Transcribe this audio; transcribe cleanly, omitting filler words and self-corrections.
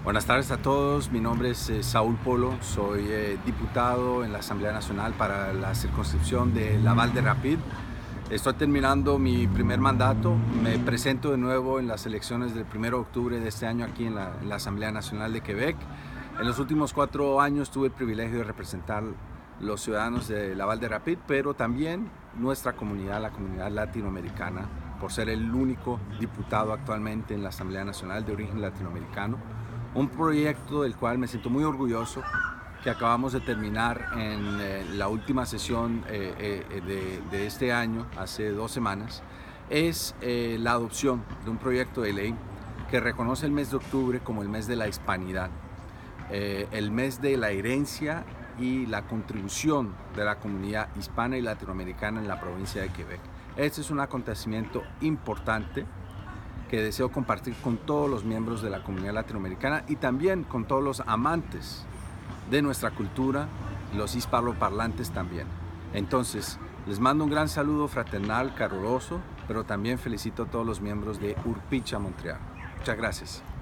Buenas tardes a todos, mi nombre es Saúl Polo, soy diputado en la Asamblea Nacional para la circunscripción de Laval de Rapid. Estoy terminando mi primer mandato, me presento de nuevo en las elecciones del 1 de octubre de este año aquí en la Asamblea Nacional de Quebec. En los últimos 4 años tuve el privilegio de representar los ciudadanos de Laval de Rapid, pero también nuestra comunidad, la comunidad latinoamericana, por ser el único diputado actualmente en la Asamblea Nacional de origen latinoamericano. Un proyecto del cual me siento muy orgulloso, que acabamos de terminar en la última sesión de este año, hace 2 semanas, es la adopción de un proyecto de ley que reconoce el mes de octubre como el mes de la hispanidad, el mes de la herencia y la contribución de la comunidad hispana y latinoamericana en la provincia de Quebec. Este es un acontecimiento importante que deseo compartir con todos los miembros de la comunidad latinoamericana y también con todos los amantes de nuestra cultura, los hispanoparlantes también. Entonces, les mando un gran saludo fraternal, caluroso, pero también felicito a todos los miembros de Urpicha, Montreal. Muchas gracias.